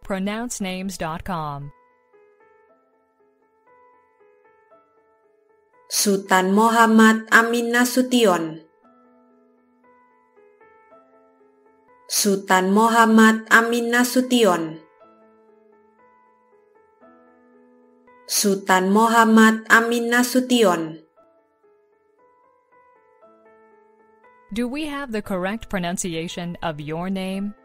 pronouncenames.com. Sutan Mohammad Amin Nasution. Sutan Mohammad Amin Nasution. Sutan Mohammad Amin Nasution. Do we have the correct pronunciation of your name?